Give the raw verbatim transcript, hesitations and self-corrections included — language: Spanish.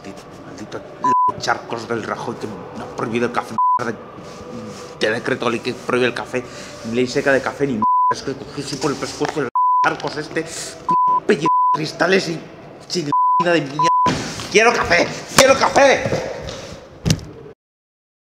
Maldito, maldito charcos del Rajoy que nos ha prohibido el café. De decreto ley que prohíbe el café. Ley seca de café ni m***. Es que cogí así por el pescuezo el charcos este. Pellido cristales y sin de mierda. ¡Quiero café! ¡Quiero café!